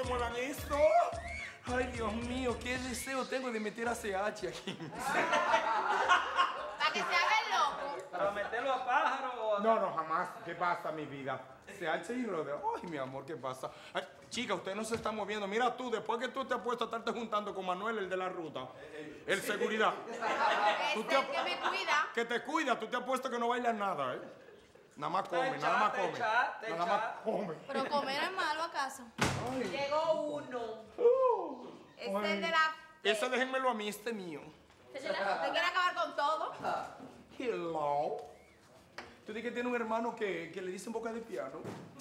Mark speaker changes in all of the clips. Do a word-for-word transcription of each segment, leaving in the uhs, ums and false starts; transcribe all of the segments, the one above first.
Speaker 1: que muevan esto. Ay, Dios mío, qué deseo tengo de meter a C H aquí.
Speaker 2: Para que se haga el loco.
Speaker 3: ¿Para meterlo a pájaro o a...
Speaker 1: No, no, jamás. ¿Qué pasa, mi vida? C H y rodeo. Ay, mi amor, ¿qué pasa? Ay, chica, usted no se está moviendo. Mira tú, después que tú te has puesto a estarte juntando con Manuel, el de la ruta, el seguridad.
Speaker 2: Es el que me cuida.
Speaker 1: Que te cuida, tú te has puesto que no bailas nada, ¿eh? Nada más come, nada más come. Nada más come.
Speaker 2: Pero comer es malo, ¿acaso?
Speaker 1: Ay.
Speaker 4: Llegó uno.
Speaker 1: Uh,
Speaker 2: Es el de la...
Speaker 1: Ese déjenmelo a mí, este es mío.
Speaker 2: Te quiere acabar con todo.
Speaker 1: Hello. ¿Tú dices que tiene un hermano que, que le dice en boca de piano?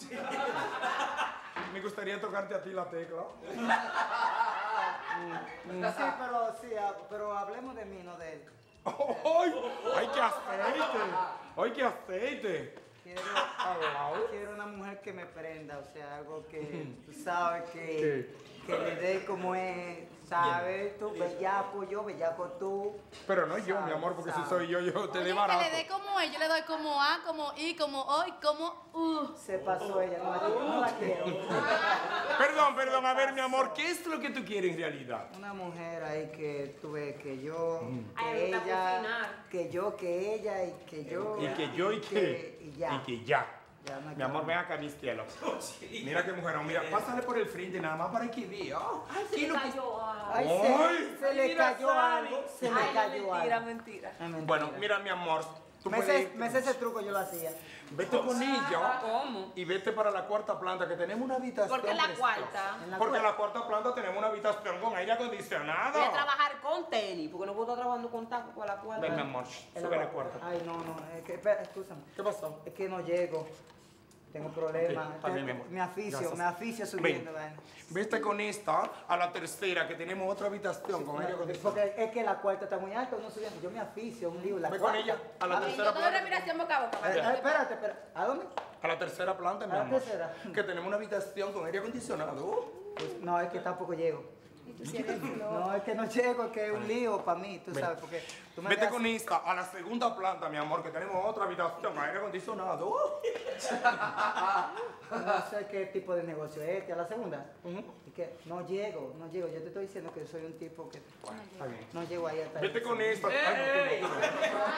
Speaker 1: Me gustaría tocarte a ti la tecla.
Speaker 5: Sí, pero, sí, ah, pero hablemos de mí, no de él.
Speaker 1: ¡Ay! ¡Ay, qué aceite! ¡Ay, qué aceite!
Speaker 5: Quiero, quiero una mujer que me prenda, o sea, algo que tú sabes que, que le dé como es, ¿sabes? Tú, bellaco yo, bellaco tú.
Speaker 1: Pero no yo, mi amor, porque si soy yo, yo te
Speaker 2: Oye,
Speaker 1: dé barato.
Speaker 2: que le dé como él, yo le doy como A, como I, como O y como U.
Speaker 5: Se pasó ella, no, la- no la quiero.
Speaker 1: Perdón, perdón, a ver, mi amor, ¿qué es lo que tú quieres en realidad?
Speaker 5: Una mujer ahí que tuve que yo, que
Speaker 4: Ay, me gusta
Speaker 5: ella,
Speaker 4: cocinar.
Speaker 5: que yo, que ella y que yo.
Speaker 1: Y que yo y que...
Speaker 5: Y ya.
Speaker 1: Y que ya.
Speaker 5: Ya no hay
Speaker 1: Mi amor, ven
Speaker 5: problema.
Speaker 1: acá, mis cielos. Mira qué mujer, mira, pásale por el frente nada más para que vea.
Speaker 4: Ay, se
Speaker 1: ¿Qué
Speaker 4: le
Speaker 1: lo que-
Speaker 4: cayó algo.
Speaker 5: Ay,
Speaker 1: Ay,
Speaker 5: se, se le
Speaker 4: mira,
Speaker 5: cayó
Speaker 4: Sally.
Speaker 5: algo, se
Speaker 4: Ay,
Speaker 5: le
Speaker 4: no,
Speaker 5: cayó
Speaker 4: mentira,
Speaker 5: algo.
Speaker 4: mentira.
Speaker 5: Es mentira.
Speaker 1: Bueno, mira, mi amor, tú
Speaker 5: Me
Speaker 1: puedes...
Speaker 5: sé, me sé ese truco, yo lo hacía.
Speaker 1: Vete con ella
Speaker 4: ¿Cómo?
Speaker 1: y vete para la cuarta planta, que tenemos una habitación.
Speaker 4: ¿Por qué la
Speaker 1: preciosa.
Speaker 4: cuarta?
Speaker 5: En la
Speaker 1: Porque en
Speaker 5: cuarta.
Speaker 1: la cuarta planta tenemos una habitación con aire acondicionado.
Speaker 4: Voy a trabajar con tenis, porque no puedo estar trabajando con tacos con la cuarta.
Speaker 1: Ven, mi amor,
Speaker 5: En
Speaker 1: sube a la cuarta.
Speaker 5: Ay, no, no, es que, espera, escúchame.
Speaker 1: ¿Qué pasó?
Speaker 5: Es que no llego. Tengo problemas.
Speaker 1: Ok, está bien, mi amor.
Speaker 5: Me aficio,
Speaker 1: Gracias.
Speaker 5: me aficio subiendo.
Speaker 1: Ven,
Speaker 5: vaina.
Speaker 1: vete con esta a la tercera, que tenemos otra habitación con aire acondicionado.
Speaker 5: Porque es que la cuarta está muy alta, no subiendo. Yo me aficio, un lío. La
Speaker 1: Ve con
Speaker 5: cuarta.
Speaker 1: ella a la
Speaker 2: A ver,
Speaker 1: tercera
Speaker 2: yo te doy
Speaker 1: planta.
Speaker 2: respiración boca a boca.
Speaker 5: Eh,
Speaker 2: ¿vale?
Speaker 5: eh, espérate, espérate. ¿A dónde?
Speaker 1: A la tercera planta, mi
Speaker 5: ¿A la
Speaker 1: amor.
Speaker 5: tercera?
Speaker 1: Que tenemos una habitación con aire acondicionado.
Speaker 5: Pues, no, es que tampoco llego.
Speaker 2: Y tú sí eres flojo.
Speaker 5: No, es que no llego, es que es un lío para mí, tú
Speaker 1: Ven.
Speaker 5: sabes, porque tú me
Speaker 1: Vete
Speaker 5: ves
Speaker 1: con
Speaker 5: así.
Speaker 1: esta a la segunda planta, mi amor, que tenemos otra habitación con aire acondicionado.
Speaker 5: No sé qué tipo de negocio es este, a la segunda.
Speaker 1: Ujú.
Speaker 5: Y que no llego, no llego. Yo te estoy diciendo que soy un tipo que
Speaker 1: Está bien.
Speaker 5: no llego ahí hasta ahí.
Speaker 1: Vete con esta. Ay, no, tú no, tú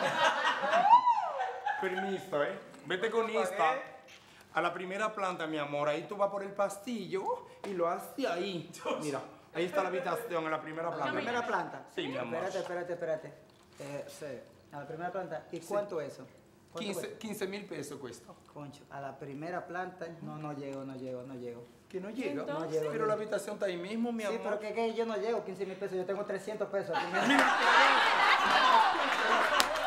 Speaker 1: no. Permiso, ¿eh? Vete con esta a la primera planta, mi amor. Ahí tú vas por el pastillo y lo haces ahí. Mira, ahí está la habitación en la primera
Speaker 5: ¿A la
Speaker 1: planta.
Speaker 5: primera planta?
Speaker 1: Sí, mi amor.
Speaker 5: Espérate, espérate, espérate. Eh, sí, a la primera planta. ¿Y cuánto es eso? ¿Cuánto cuesta?
Speaker 1: quince mil pesos cuesta.
Speaker 5: Concho, a la primera planta, no, no llego, no llego, no llego.
Speaker 1: Que no llega.
Speaker 5: No llego.
Speaker 1: Pero la habitación está ahí mismo, mi
Speaker 5: Sí,
Speaker 1: amor.
Speaker 5: pero que, que yo no llego, quince mil pesos, yo tengo trescientos pesos.
Speaker 1: Mira,